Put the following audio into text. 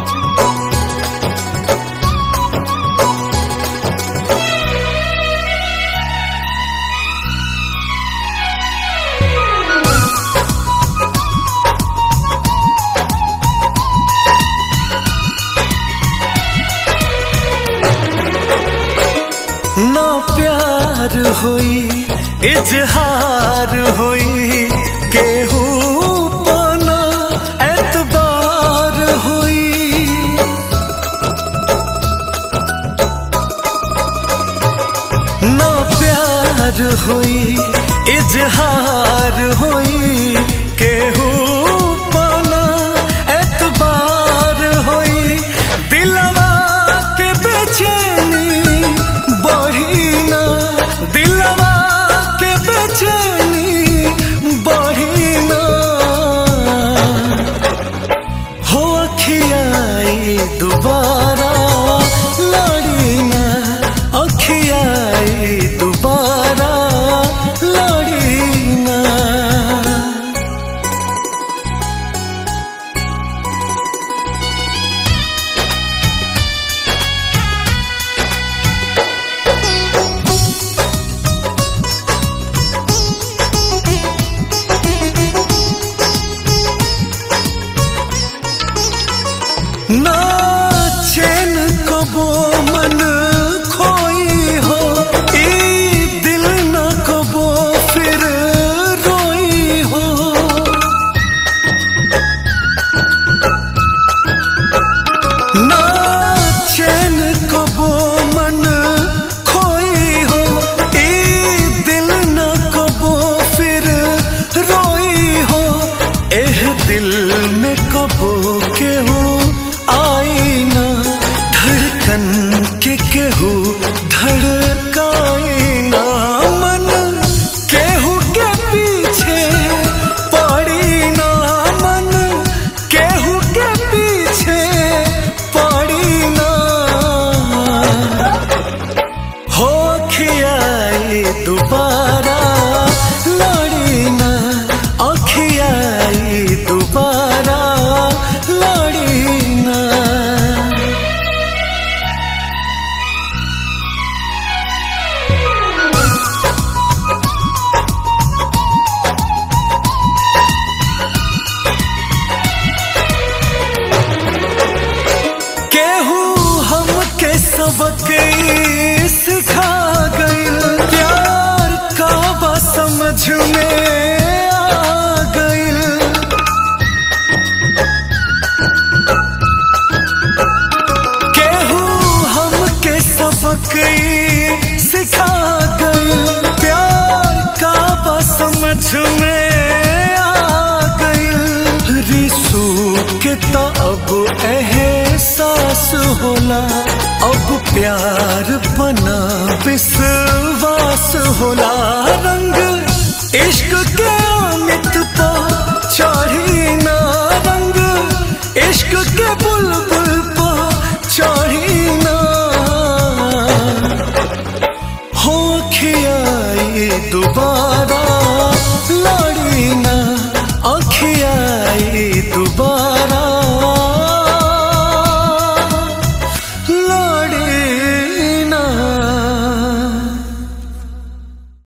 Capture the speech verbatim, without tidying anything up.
ना प्यार होई इजहार होई केहू पाना एतबार होई। ना प्यार होई इजहार होई केहू पाना एतबार होई। दिलवा के बेचैनी बढ़ीना, दिलवा के बेचैनी बढ़ीना, हो अखियाई दोबारा लड़ीना, अखियाई दोबारा लड़ीना। ना चैन कबो मन खोई हो, ई दिल न कबो फिर रोई हो। ना चैन कबो मन खोई हो, ई दिल न कबो फिर रोई हो। एह दिल में कबो केहू आईना, धड़कन के केहू धड़काईना। मन केहू के पीछे पड़ीना, मन केहू के पीछे पड़ीना, हो अखियाई दोबारा लड़ीना, अखियाई दोबारा लड़ीना। केहू हमके सबक सिखा गइल, प्यार का बा समझ में आ गइल। केहू हमके सबक सिखा गइल, प्यार का बा समझ में आ गइल। रिसू के तो अब एहसास होला, अब प्यार बना विश्वास होला। रंग इश्क के